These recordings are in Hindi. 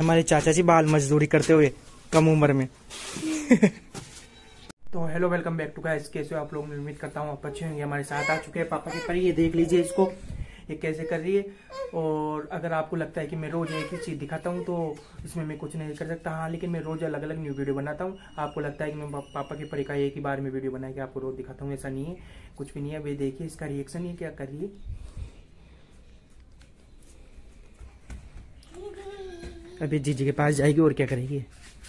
हमारे चाचा जी बाल मजदूरी करते हुए कम उम्र में। तो hello, welcome back to guys. कैसे हो आप लोग? उम्मीद करता हूँ आप अच्छे होंगे। हमारे साथ आ चुके हैं पापा की परी। ये देख लीजिए इसको, ये कैसे कर रही है। और अगर आपको लगता है कि मैं रोज एक ही चीज दिखाता हूँ तो इसमें मैं कुछ नहीं कर सकता। हाँ, लेकिन मैं रोज अलग अलग न्यू वीडियो बनाता हूँ। आपको लगता है कि मैं पापा की परी का एक ही बार में वीडियो बना के आपको रोज दिखाता हूँ, ऐसा नहीं है, कुछ भी नहीं है। वे देखिए इसका रिएक्शन, ये क्या कर रही है। अभी जीजी के पास जाएगी और क्या करेगी।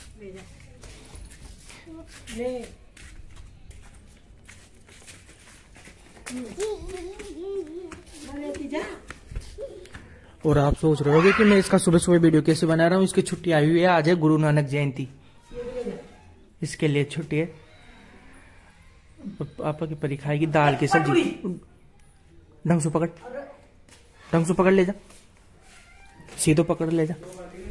और आप सोच रहे होगे कि मैं इसका सुबह सुबह वीडियो कैसे बना रहा हूँ। इसकी छुट्टी आई हुई है, आज है गुरु नानक जयंती, इसके लिए छुट्टी है। पापा की परी खाएगी दाल की सब्जी। ढंग से पकड़, ढंग से पकड़ ले जा, सीधो पकड़ ले जा,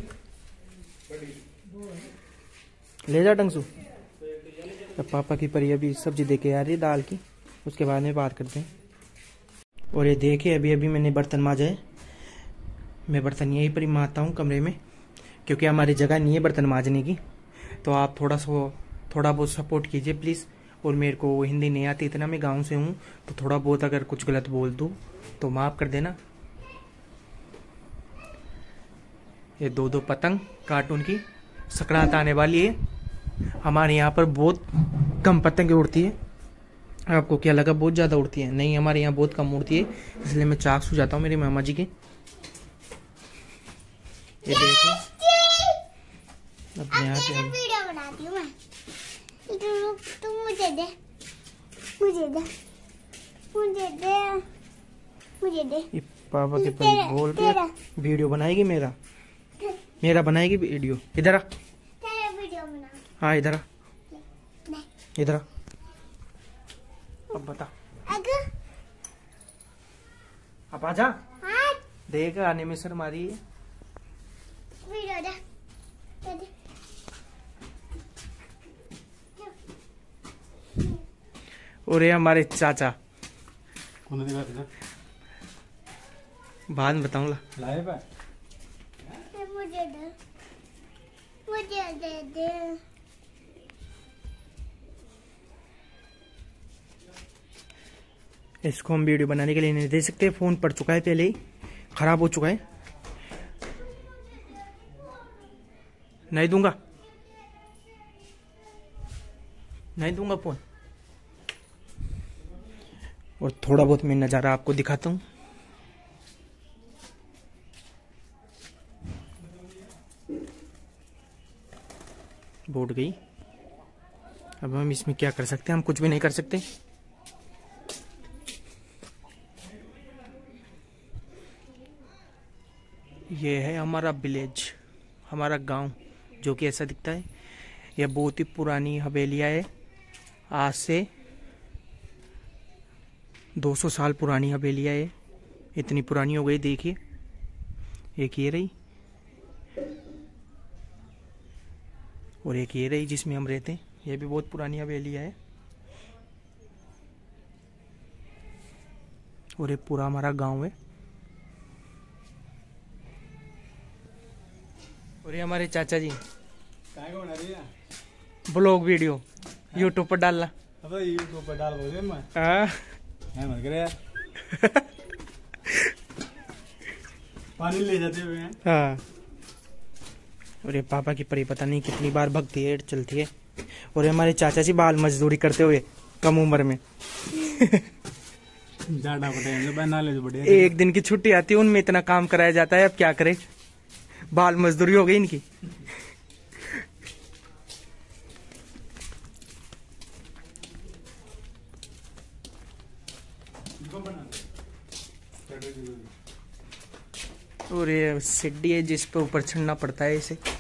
ले जा ढंग से। अब पापा की परी अभी सब्जी दे के आ रही है दाल की, उसके बाद में बात करते हैं। और ये देखिए अभी अभी मैंने बर्तन माजा है। मैं बर्तन यहीं पर ही माजता हूँ कमरे में, क्योंकि हमारी जगह नहीं है बर्तन माजने की। तो आप थोड़ा बहुत सपोर्ट कीजिए प्लीज़। और मेरे को हिंदी नहीं आती इतना, मैं गांव से हूँ, तो थोड़ा बहुत अगर कुछ गलत बोल दूँ तो माफ़ कर देना। ये दो पतंग कार्टून की संक्रांत आने वाली है। हमारे यहाँ पर बहुत कम पतंगें उड़ती है। आपको क्या लगा बहुत ज़्यादा उड़ती है? नहीं, हमारे यहाँ बहुत कम उड़ती है, इसलिए मैं चाक सू जाता हूँ मेरे मामा जी के। ये देखिए अपने आप वीडियो बनाती हूँ मैं। तुम मुझे दे, मुझे दे, मुझे दे, मुझे दे। ये पापा के पास बोल के वीडियो बनाएगी मेरा बनाएगी वीडियो। इधर आ, वीडियो बना। हाँ इधर आ, इधर आ। अब बता, अब आजा। हाँ, देख आने में शर्म आ रही है। वीडियो दे, दे। और ये हमारे चाचा, कौन दिखा बाद में बताऊंगा। लाए पे मुझे दे, मुझे दे। इसको हम वीडियो बनाने के लिए नहीं दे सकते, फोन पड़ चुका है, पहले ही खराब हो चुका है। नहीं दूंगा, नहीं दूंगा फोन। और थोड़ा बहुत मैं नज़ारा आपको दिखाता हूँ। बोट गई। अब हम इसमें क्या कर सकते हैं? हम कुछ भी नहीं कर सकते। ये है हमारा विलेज, हमारा गांव, जो कि ऐसा दिखता है। यह बहुत ही पुरानी हवेलियाँ है, आज से 200 साल पुरानी हवेलियाँ है। इतनी पुरानी हो गई, देखिए। एक ये रही और एक ये रही जिसमें हम रहते हैं। यह भी बहुत पुरानी हवेलियाँ है। और ये पूरा हमारा गांव है। और ये हमारे चाचा जी बना रही है ब्लॉग वीडियो यूट्यूब पर डालना। अब यूट्यूब पर डाल बोले मैं मत करे यार। पानी ले जाते हुए हैं। हाँ। और ये पापा की परी पता नहीं कितनी बार भगती है, चलती है। और ये हमारे चाचा जी बाल मजदूरी करते हुए कम उम्र में। ज्यादा बढ़िया। एक दिन की छुट्टी आती है, उनमें इतना काम कराया जाता है। अब क्या करे, बाल मजदूरी हो गई इनकी। और ये सीढ़ी है जिस पे ऊपर चढ़ना पड़ता है इसे।